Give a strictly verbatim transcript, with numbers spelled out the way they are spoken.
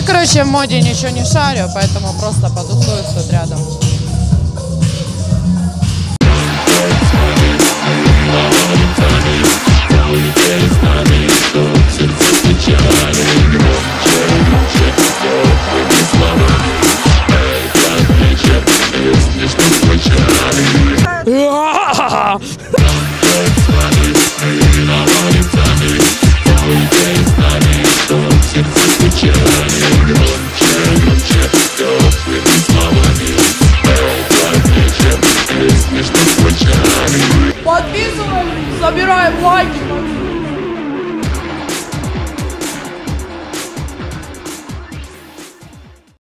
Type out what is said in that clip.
короче, в моде ничего не шарю, поэтому просто потусуюсь тут рядом.